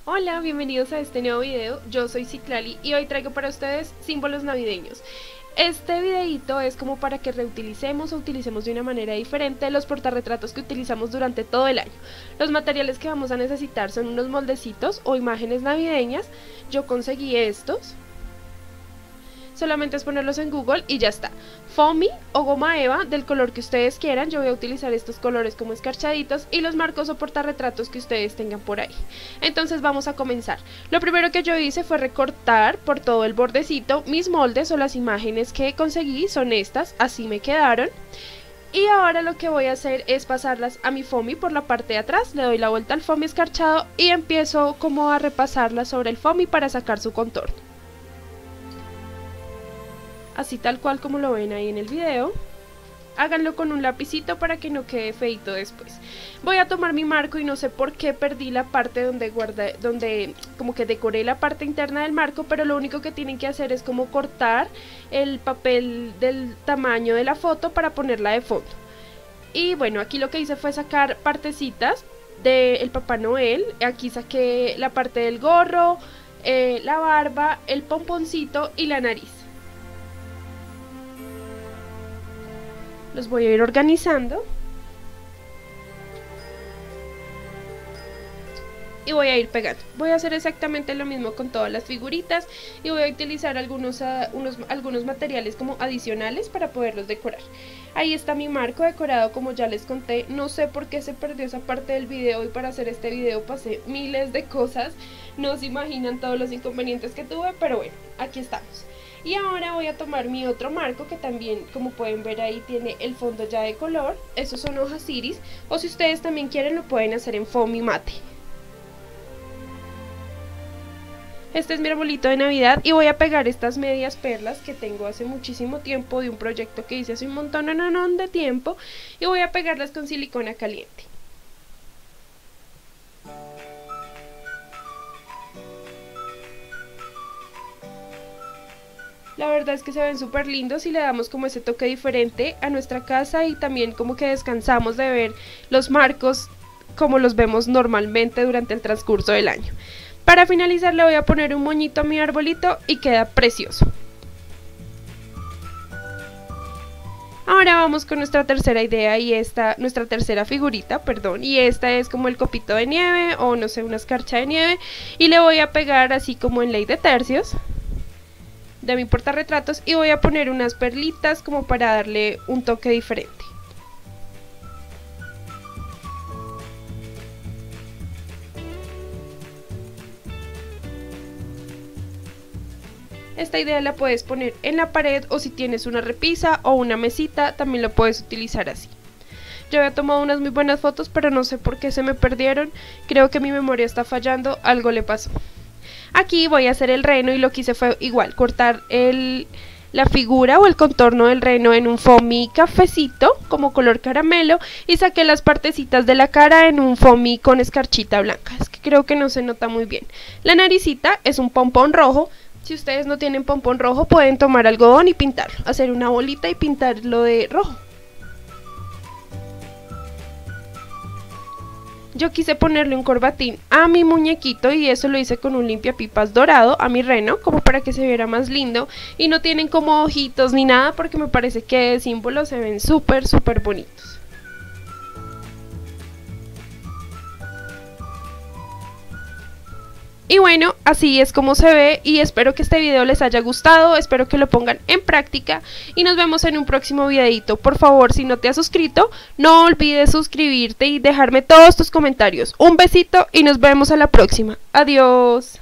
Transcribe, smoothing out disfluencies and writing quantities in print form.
Hola, bienvenidos a este nuevo video. Yo soy Citlali y hoy traigo para ustedes símbolos navideños. Este videito es como para que reutilicemos o utilicemos de una manera diferente los portarretratos que utilizamos durante todo el año. Los materiales que vamos a necesitar son unos moldecitos o imágenes navideñas. Yo conseguí estos. Solamente es ponerlos en Google y ya está. Foamy o goma eva del color que ustedes quieran. Yo voy a utilizar estos colores como escarchaditos y los marcos o portarretratos que ustedes tengan por ahí. Entonces vamos a comenzar. Lo primero que yo hice fue recortar por todo el bordecito mis moldes o las imágenes que conseguí. Son estas, así me quedaron. Y ahora lo que voy a hacer es pasarlas a mi foamy por la parte de atrás. Le doy la vuelta al foamy escarchado y empiezo como a repasarlas sobre el foamy para sacar su contorno. Así tal cual como lo ven ahí en el video. Háganlo con un lapicito para que no quede feito después. Voy a tomar mi marco y no sé por qué perdí la parte donde como que decoré la parte interna del marco, pero lo único que tienen que hacer es como cortar el papel del tamaño de la foto para ponerla de fondo. Y bueno, aquí lo que hice fue sacar partecitas del Papá Noel. Aquí saqué la parte del gorro, la barba, el pomponcito y la nariz. Los voy a ir organizando y voy a ir pegando. Voy a hacer exactamente lo mismo con todas las figuritas y voy a utilizar algunos materiales como adicionales para poderlos decorar. Ahí está mi marco decorado, como ya les conté. No sé por qué se perdió esa parte del video y para hacer este video pasé miles de cosas. No se imaginan todos los inconvenientes que tuve, pero bueno, aquí estamos. Y ahora voy a tomar mi otro marco que también, como pueden ver ahí, tiene el fondo ya de color. Esos son hojas iris, o si ustedes también quieren lo pueden hacer en foamy mate. Este es mi arbolito de Navidad y voy a pegar estas medias perlas que tengo hace muchísimo tiempo de un proyecto que hice hace un montón de tiempo, y voy a pegarlas con silicona caliente. La verdad es que se ven súper lindos y le damos como ese toque diferente a nuestra casa, y también como que descansamos de ver los marcos como los vemos normalmente durante el transcurso del año. Para finalizar le voy a poner un moñito a mi arbolito y queda precioso. Ahora vamos con nuestra tercera idea nuestra tercera figurita, perdón, y esta es como el copito de nieve o no sé, una escarcha de nieve, y le voy a pegar así como en ley de tercios de mi portarretratos y voy a poner unas perlitas como para darle un toque diferente. Esta idea la puedes poner en la pared, o si tienes una repisa o una mesita también lo puedes utilizar así. Yo había tomado unas muy buenas fotos, pero no sé por qué se me perdieron. Creo que mi memoria está fallando, algo le pasó. Aquí voy a hacer el reno y lo que hice fue igual, cortar la figura o el contorno del reno en un foamy cafecito como color caramelo, y saqué las partecitas de la cara en un foamy con escarchita blanca. Es que creo que no se nota muy bien. La naricita es un pompón rojo. Si ustedes no tienen pompón rojo pueden tomar algodón y pintarlo, hacer una bolita y pintarlo de rojo. Yo quise ponerle un corbatín a mi muñequito y eso lo hice con un limpiapipas dorado a mi reno, como para que se viera más lindo, y no tienen como ojitos ni nada porque me parece que de símbolo se ven súper bonitos. Y bueno, así es como se ve, y espero que este video les haya gustado, espero que lo pongan en práctica y nos vemos en un próximo videito. Por favor, si no te has suscrito, no olvides suscribirte y dejarme todos tus comentarios. Un besito y nos vemos a la próxima. Adiós.